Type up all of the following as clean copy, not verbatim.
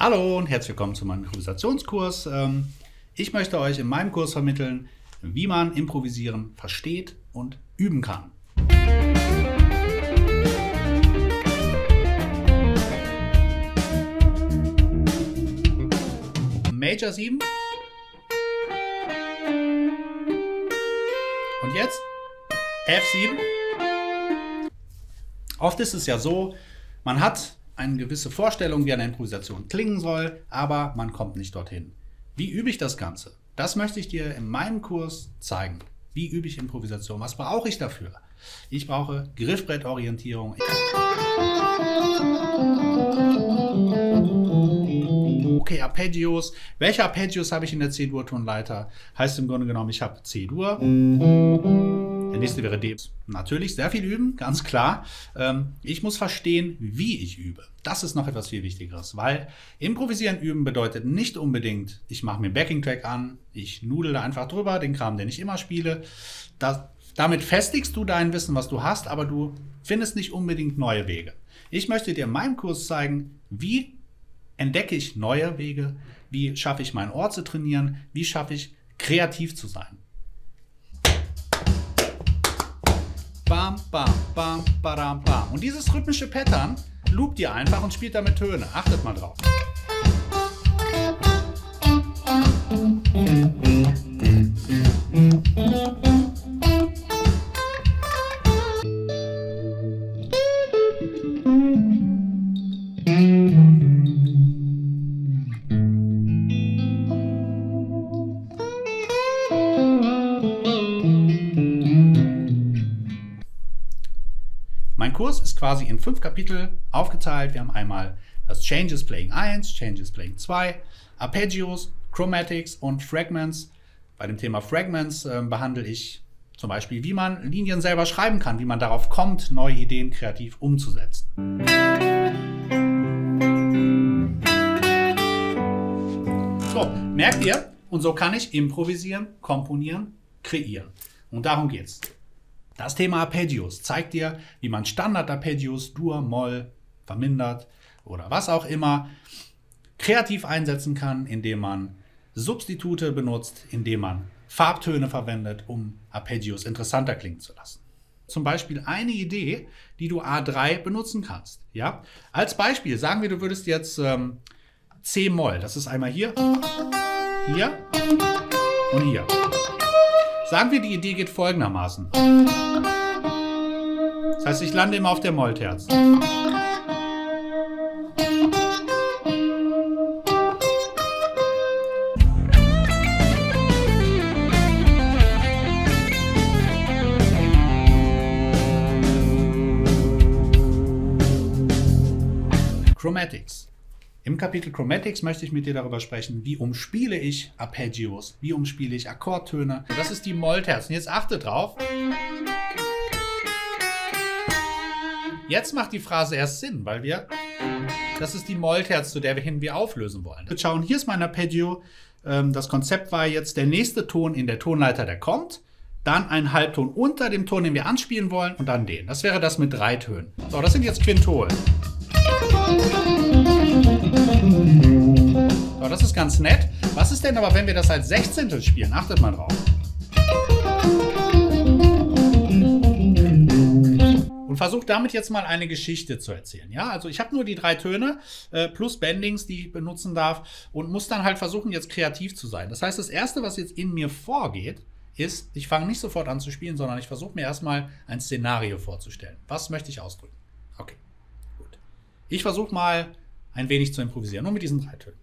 Hallo und herzlich willkommen zu meinem Improvisationskurs. Ich möchte euch in meinem Kurs vermitteln, wie man Improvisieren versteht und üben kann. Major 7. Und jetzt F7. Oft ist es ja so, man hat eine gewisse Vorstellung, wie eine Improvisation klingen soll, aber man kommt nicht dorthin. Wie übe ich das Ganze? Das möchte ich dir in meinem Kurs zeigen. Wie übe ich Improvisation? Was brauche ich dafür? Ich brauche Griffbrettorientierung. Okay, Arpeggios. Welche Arpeggios habe ich in der C-Dur-Tonleiter? Heißt im Grunde genommen, ich habe C-Dur. Der nächste wäre D. Natürlich sehr viel üben, ganz klar. Ich muss verstehen, wie ich übe. Das ist noch etwas viel Wichtigeres, weil Improvisieren üben bedeutet nicht unbedingt, ich mache mir Backing-Track an, ich nudel da einfach drüber, den Kram, den ich immer spiele. Damit festigst du dein Wissen, was du hast, aber du findest nicht unbedingt neue Wege. Ich möchte dir in meinem Kurs zeigen, wie entdecke ich neue Wege, wie schaffe ich meinen Ohr zu trainieren, wie schaffe ich kreativ zu sein. Bam, bam, bam, badam, bam. Und dieses rhythmische Pattern loopt ihr einfach und spielt damit Töne. Achtet mal drauf. Mein Kurs ist quasi in 5 Kapitel aufgeteilt. Wir haben einmal das Changes Playing 1, Changes Playing 2, Arpeggios, Chromatics und Fragments. Bei dem Thema Fragments behandle ich zum Beispiel, wie man Linien selber schreiben kann, wie man darauf kommt, neue Ideen kreativ umzusetzen. So, merkt ihr? Und so kann ich improvisieren, komponieren, kreieren. Und darum geht's. Das Thema Arpeggios zeigt dir, wie man Standard-Arpeggios, Dur, Moll, vermindert oder was auch immer kreativ einsetzen kann, indem man Substitute benutzt, indem man Farbtöne verwendet, um Arpeggios interessanter klingen zu lassen. Zum Beispiel eine Idee, die du A3 benutzen kannst. Ja? Als Beispiel, sagen wir, du würdest jetzt C-Moll, das ist einmal hier, hier und hier. Sagen wir, die Idee geht folgendermaßen. Das heißt, ich lande immer auf der Mollterz. Chromatics. Im Kapitel Chromatics möchte ich mit dir darüber sprechen, wie umspiele ich Arpeggios, wie umspiele ich Akkordtöne. Das ist die Mollterz. Und jetzt achte drauf. Jetzt macht die Phrase erst Sinn, weil das ist die Mollterz, zu der wir auflösen wollen. Wir schauen, hier ist mein Arpeggio. Das Konzept war jetzt der nächste Ton in der Tonleiter, der kommt. Dann ein Halbton unter dem Ton, den wir anspielen wollen, und dann den. Das wäre das mit 3 Tönen. So, das sind jetzt Quintolen. So, das ist ganz nett. Was ist denn aber, wenn wir das als Sechzehntel spielen? Achtet mal drauf. Und versucht damit jetzt mal eine Geschichte zu erzählen. Ja, also ich habe nur die 3 Töne plus Bendings, die ich benutzen darf, und muss dann halt versuchen, jetzt kreativ zu sein. Das heißt, das Erste, was jetzt in mir vorgeht, ist, ich fange nicht sofort an zu spielen, sondern ich versuche mir erstmal ein Szenario vorzustellen. Was möchte ich ausdrücken? Okay, gut. Ich versuche mal ein wenig zu improvisieren, nur mit diesen 3 Tönen.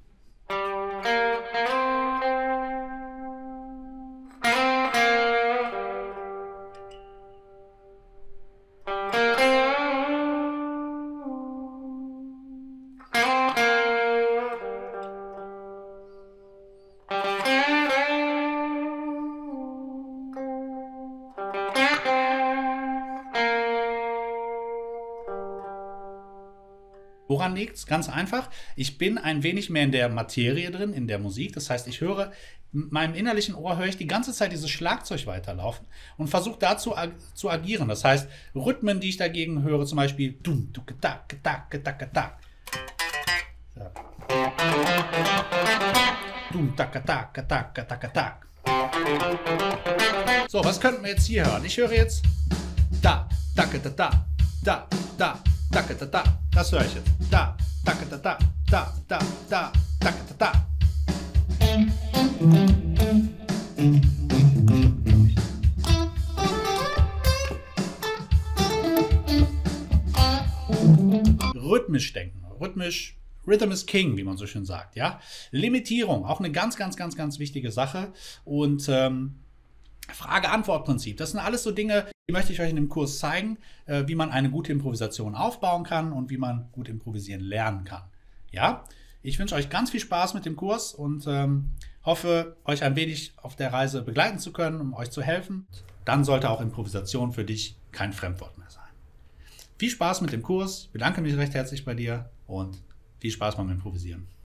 Woran liegt es? Ganz einfach. Ich bin ein wenig mehr in der Materie drin, in der Musik. Das heißt, ich höre, mit meinem innerlichen Ohr höre ich die ganze Zeit dieses Schlagzeug weiterlaufen und versuche dazu zu agieren. Das heißt, Rhythmen, die ich dagegen höre, zum Beispiel dum, duke, tak, tak, tak, tak. So. Dum, taka, taka, taka, taka, tak. So, was könnten wir jetzt hier hören? Ich höre jetzt da, taka, da, da, da, da, taka, da, da. Das höre ich jetzt. Da, taka, da, da, da, da, da, taka, da, da. Rhythmisch denken. Rhythm is King, wie man so schön sagt. Ja? Limitierung, auch eine ganz, ganz, ganz, ganz wichtige Sache. Und Frage-Antwort-Prinzip, das sind alles so Dinge, die möchte ich euch in dem Kurs zeigen, wie man eine gute Improvisation aufbauen kann und wie man gut improvisieren lernen kann. Ja? Ich wünsche euch ganz viel Spaß mit dem Kurs und hoffe, euch ein wenig auf der Reise begleiten zu können, um euch zu helfen. Dann sollte auch Improvisation für dich kein Fremdwort mehr sein. Viel Spaß mit dem Kurs, ich bedanke mich recht herzlich bei dir und viel Spaß beim Improvisieren.